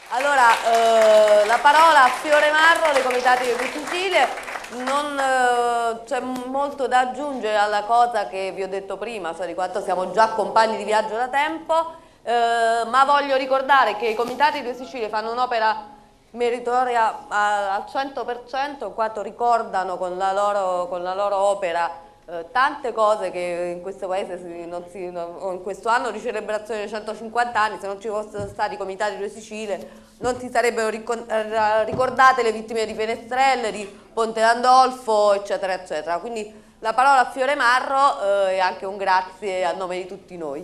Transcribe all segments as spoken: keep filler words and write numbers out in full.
Allora, eh, la parola a Fiore Marro dei Comitati di Sicilia. Non eh, c'è molto da aggiungere alla cosa che vi ho detto prima, cioè di quanto siamo già compagni di viaggio da tempo, eh, ma voglio ricordare che i Comitati di Sicilia fanno un'opera meritoria al cento per cento, in quanto ricordano con la loro, con la loro opera eh, tante cose che in questo paese si, non si, non, o in questo anno di celebrazione dei centocinquanta anni, se non ci fossero stati i Comitati di Sicilia, non si sarebbero ricordate le vittime di Fenestrelle, di Ponte Landolfo, eccetera, eccetera. Quindi la parola a Fiore Marro eh, e anche un grazie a nome di tutti noi.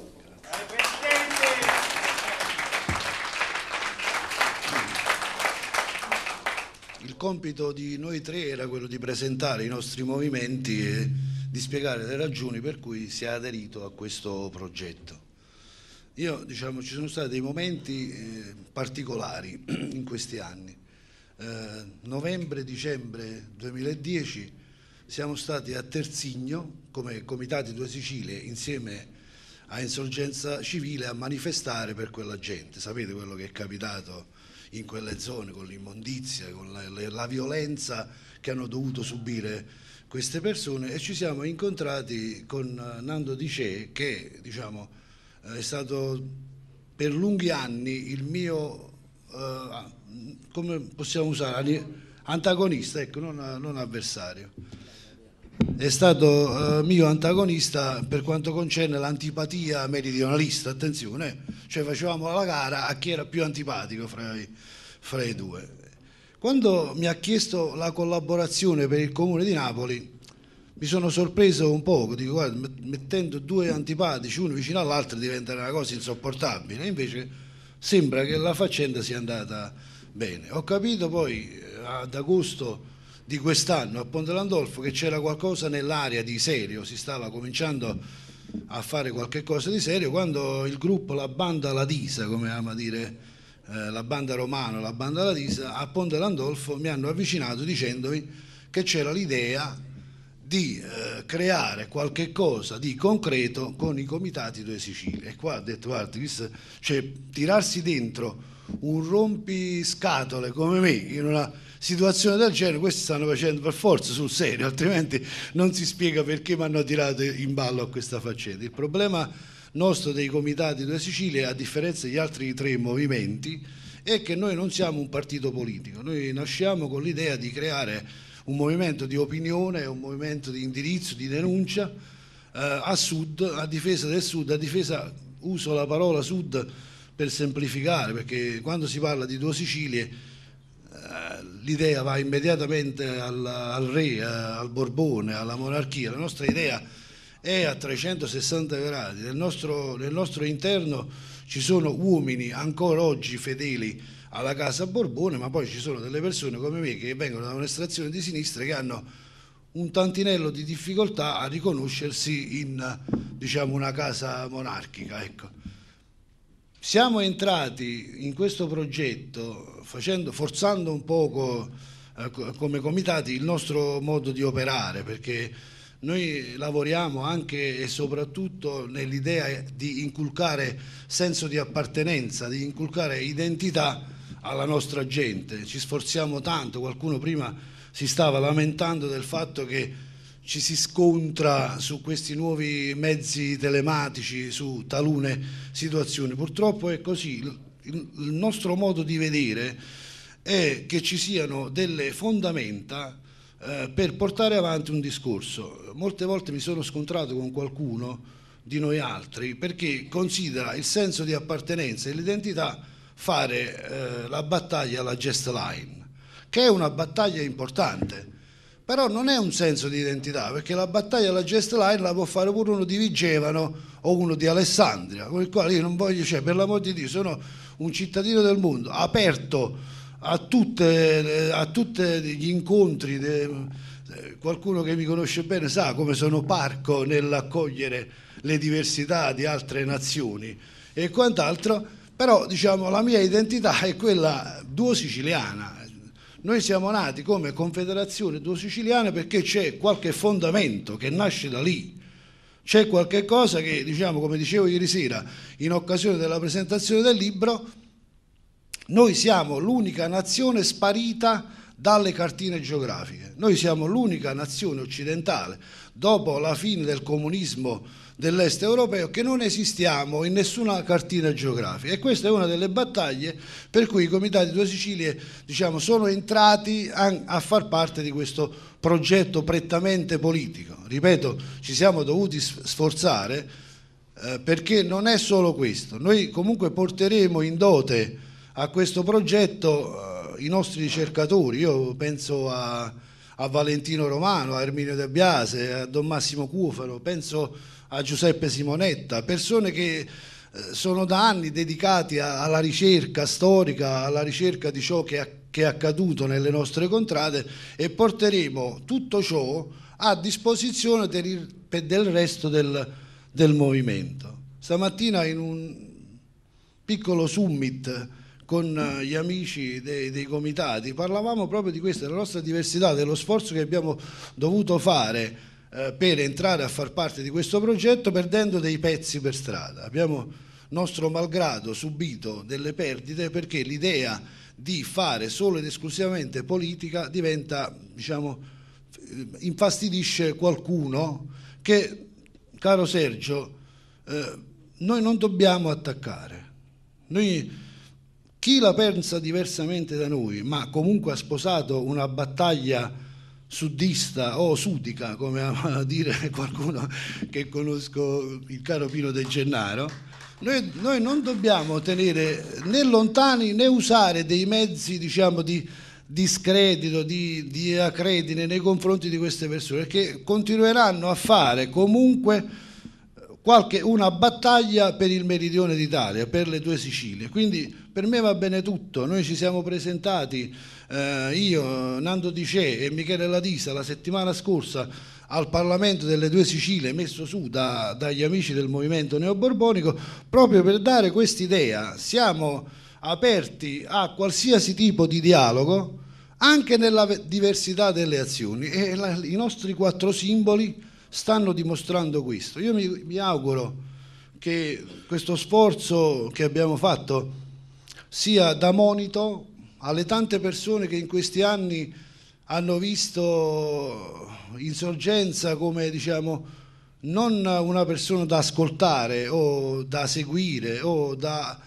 Il compito di noi tre era quello di presentare i nostri movimenti e di spiegare le ragioni per cui si è aderito a questo progetto. Io, diciamo, ci sono stati dei momenti eh, particolari in questi anni. Eh, Novembre-dicembre duemiladieci siamo stati a Terzigno come Comitati Due Sicilie insieme a Insorgenza Civile a manifestare per quella gente. Sapete quello che è capitato in quelle zone con l'immondizia, con la, la violenza che hanno dovuto subire queste persone, e ci siamo incontrati con Nando Di Cè, che diciamo è stato per lunghi anni il mio, eh, come possiamo usare, antagonista, ecco, non, non avversario. È stato eh, mio antagonista per quanto concerne l'antipatia meridionalista, attenzione, cioè facevamo la gara a chi era più antipatico fra i, fra i due. Quando mi ha chiesto la collaborazione per il Comune di Napoli mi sono sorpreso un poco, dico guarda, mettendo due antipatici uno vicino all'altro diventa una cosa insopportabile, invece sembra che la faccenda sia andata bene. Ho capito poi ad agosto di quest'anno a Ponte Landolfo che c'era qualcosa nell'aria di serio, si stava cominciando a fare qualche cosa di serio, quando il gruppo, la banda Ladisa, come ama dire eh, la banda romana, la banda Ladisa, a Ponte Landolfo mi hanno avvicinato dicendomi che c'era l'idea di eh, creare qualche cosa di concreto con i Comitati Due Sicilie. E qua ho detto guarda, cioè, tirarsi dentro un rompiscatole come me in una situazione del genere, questi stanno facendo per forza sul serio, altrimenti non si spiega perché mi hanno tirato in ballo a questa faccenda. Il problema nostro dei Comitati Due Sicilie, a differenza degli altri tre movimenti, è che noi non siamo un partito politico, noi nasciamo con l'idea di creare un movimento di opinione, un movimento di indirizzo, di denuncia eh, a Sud, a difesa del Sud, a difesa, uso la parola Sud per semplificare, perché quando si parla di Due Sicilie eh, l'idea va immediatamente al, al re, eh, al Borbone, alla monarchia. La nostra idea è a trecentosessanta gradi, nel nostro, nel nostro interno ci sono uomini ancora oggi fedeli alla Casa Borbone, ma poi ci sono delle persone come me che vengono da un'estrazione di sinistra che hanno un tantinello di difficoltà a riconoscersi in, diciamo, una casa monarchica, ecco. Siamo entrati in questo progetto facendo, forzando un poco eh, come comitati il nostro modo di operare, perché noi lavoriamo anche e soprattutto nell'idea di inculcare senso di appartenenza, di inculcare identità alla nostra gente. Ci sforziamo tanto, qualcuno prima si stava lamentando del fatto che ci si scontra su questi nuovi mezzi telematici, su talune situazioni. Purtroppo è così, il nostro modo di vedere è che ci siano delle fondamenta eh, per portare avanti un discorso. Molte volte mi sono scontrato con qualcuno di noi altri perché considera il senso di appartenenza e l'identità fare eh, la battaglia alla Just Line, che è una battaglia importante, però non è un senso di identità, perché la battaglia alla Just Line la può fare pure uno di Vigevano o uno di Alessandria, con il quale io non voglio, cioè, per l'amor di Dio, sono un cittadino del mondo, aperto a tutte, a tutti gli incontri. Qualcuno che mi conosce bene sa come sono parco nell'accogliere le diversità di altre nazioni e quant'altro. Però diciamo la mia identità è quella duo-siciliana. Noi siamo nati come Confederazione Duo-Siciliana perché c'è qualche fondamento che nasce da lì. C'è qualche cosa che, diciamo, come dicevo ieri sera in occasione della presentazione del libro, Noi siamo l'unica nazione sparita dalle cartine geografiche. Noi siamo l'unica nazione occidentale, dopo la fine del comunismo dell'est europeo, che non esistiamo in nessuna cartina geografica, e questa è una delle battaglie per cui i Comitati Due Sicilie, diciamo, sono entrati a, a far parte di questo progetto prettamente politico. Ripeto, ci siamo dovuti sforzare eh, perché non è solo questo. Noi comunque porteremo in dote a questo progetto eh, i nostri ricercatori. Io penso a, a Valentino Romano, a Erminio De Biase, a Don Massimo Cuofaro, penso a Giuseppe Simonetta, persone che eh, sono da anni dedicati a, alla ricerca storica, alla ricerca di ciò che, che è accaduto nelle nostre contrade, e porteremo tutto ciò a disposizione del, del resto del, del movimento. Stamattina in un piccolo summit con gli amici dei, dei comitati parlavamo proprio di questo, della nostra diversità, dello sforzo che abbiamo dovuto fare eh, per entrare a far parte di questo progetto, perdendo dei pezzi per strada. Abbiamo, nostro malgrado, subito delle perdite, perché l'idea di fare solo ed esclusivamente politica diventa, diciamo, infastidisce qualcuno che, caro Sergio, eh, noi non dobbiamo attaccare. Noi, chi la pensa diversamente da noi, ma comunque ha sposato una battaglia sudista o sudica, come ama dire qualcuno che conosco, il caro Pino De Gennaro, noi, noi non dobbiamo tenere né lontani né usare dei mezzi, diciamo, di discredito, di, di acredine nei confronti di queste persone, che continueranno a fare comunque qualche, una battaglia per il meridione d'Italia, per le due Sicilie. Quindi per me va bene tutto. Noi ci siamo presentati, eh, io, Nando Dicè e Michele Ladisa, la settimana scorsa al Parlamento delle due Sicilie, messo su da, dagli amici del movimento neoborbonico, proprio per dare quest'idea. Siamo aperti a qualsiasi tipo di dialogo, anche nella diversità delle azioni, e la, i nostri quattro simboli stanno dimostrando questo. Io mi, mi auguro che questo sforzo che abbiamo fatto sia da monito alle tante persone che in questi anni hanno visto Insorgenza come, diciamo, non una persona da ascoltare o da seguire o da,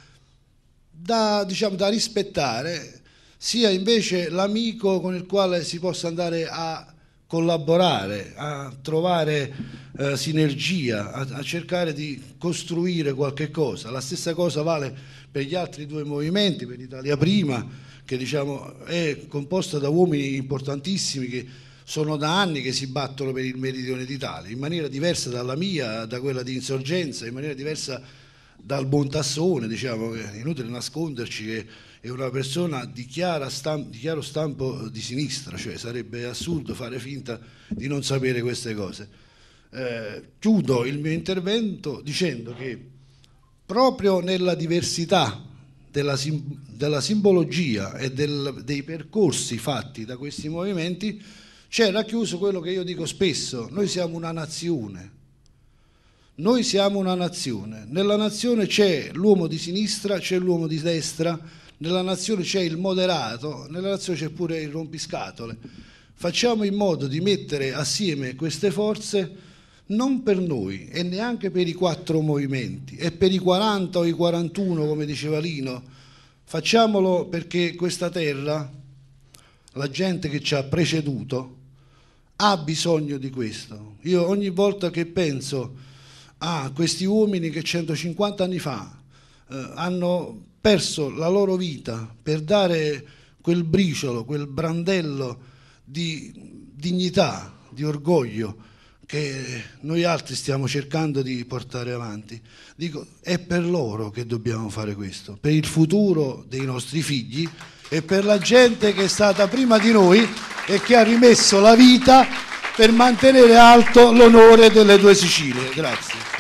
da, diciamo, da rispettare, sia invece l'amico con il quale si possa andare a collaborare, a trovare eh, sinergia, a, a cercare di costruire qualche cosa. La stessa cosa vale per gli altri due movimenti, per Italia Prima, che, diciamo, è composta da uomini importantissimi che sono da anni che si battono per il meridione d'Italia, in maniera diversa dalla mia, da quella di Insorgenza, in maniera diversa dal Bontassone, diciamo, che è inutile nasconderci che è una persona di, chiara stampo, di chiaro stampo di sinistra, cioè sarebbe assurdo fare finta di non sapere queste cose. Eh, chiudo il mio intervento dicendo che proprio nella diversità della, sim della simbologia e del, dei percorsi fatti da questi movimenti c'è racchiuso quello che io dico spesso: noi siamo una nazione. Noi siamo una nazione. Nella nazione c'è l'uomo di sinistra, c'è l'uomo di destra, nella nazione c'è il moderato, nella nazione c'è pure il rompiscatole. Facciamo in modo di mettere assieme queste forze, non per noi e neanche per i quattro movimenti e per i quaranta o i quarantuno, come diceva Lino. Facciamolo perché questa terra, la gente che ci ha preceduto, ha bisogno di questo. Io ogni volta che penso a questi uomini che centocinquanta anni fa eh, hanno perso la loro vita per dare quel briciolo, quel brandello di dignità, di orgoglio che noi altri stiamo cercando di portare avanti, dico, è per loro che dobbiamo fare questo, per il futuro dei nostri figli e per la gente che è stata prima di noi e che ha rimesso la vita per mantenere alto l'onore delle due Sicilie. Grazie.